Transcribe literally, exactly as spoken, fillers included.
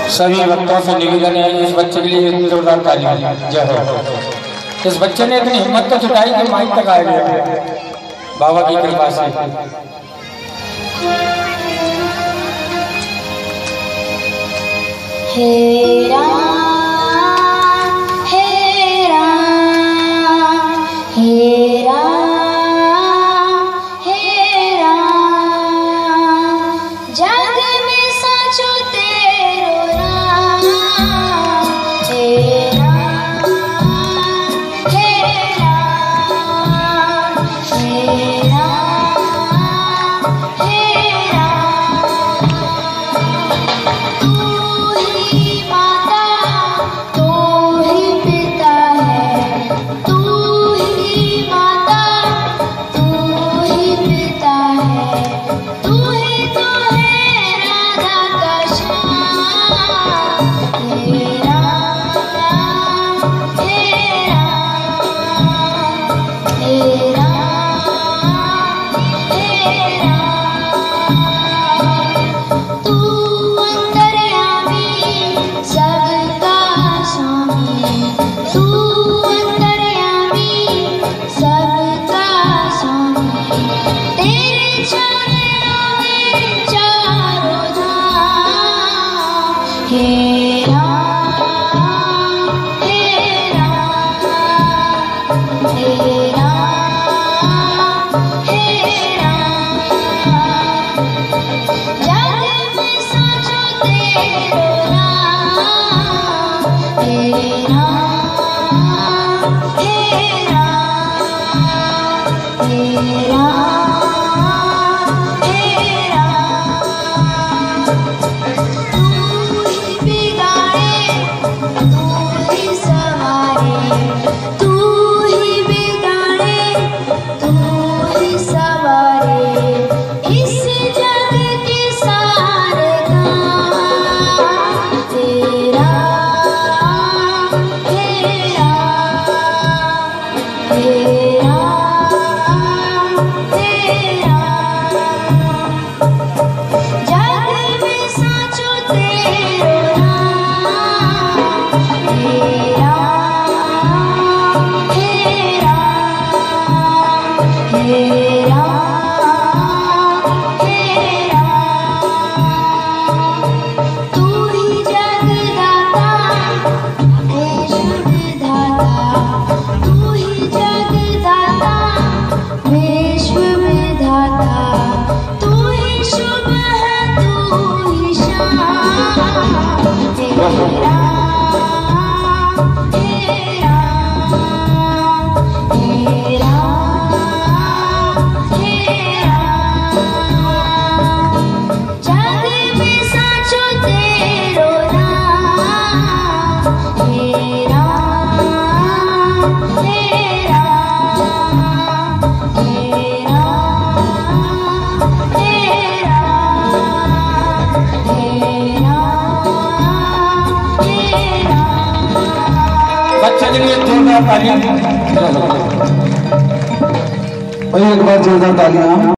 सभी भक्तों से निवेदन है इस बच्चे के लिए जोरदार तालियां। जय हो। इस बच्चे ने इतनी हिम्मत तो जुटाई कि माइक तक आ गया बाबा की कृपा से। हे राम हे राम हे राम हे राम, जग में साचो तेरो नाम। हे राम हे राम हे राम हे राम, तू ही माता तू ही पिता है, तू ही माता तू ही पिता है, तू ही तो है राधा का श्याम। हे राम हे राम हे राम हे राम, तू अंतर्यामी सबका स्वामी, तू अंतर्यामी सबका स्वामी, तेरे चरणों में चारों धाम। हे राम हे राम हे राम हे राम, जग में साचो तेरो नाम। हे राम हे राम हे राम हे राम, तू ही बिगाड़े तू ही सवारे, तू ही बिगाड़े तू ही सवारे, इस जग के सारे काम। हे राम हे राम हे राम हे राम, जग में साचो तेरो नाम। हे राम हे राम हे राम हे राम, तू ही जगदाता विश्व विधाता, तू ही जगदाता विश्व विधाता, तू ही शुभ है तू ही श्याम। हे राम हे राम हे राम हे राम, जग में साचो तेरो नाम। हे राम हे राम हे राम हे राम हे राम हे राम। बच्चे के लिए जोरदार तालियां। भाई एक बार जोरदार तालियां।